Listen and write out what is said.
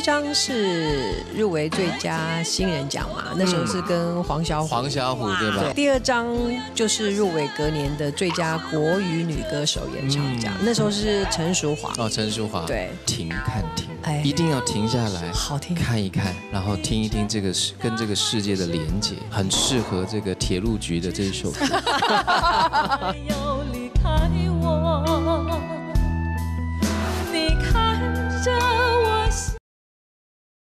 张是入围最佳新人奖嘛，那时候是跟黄小琥对吧？ 对，第2张就是入围隔年的最佳国语女歌手演唱奖，那时候是陈淑桦。 陈淑桦。 对， 停看听， 哎， 一定要停下来， 好听， 看一看，然后听一听这个跟这个世界的连结，很适合这个铁路局的这一首歌。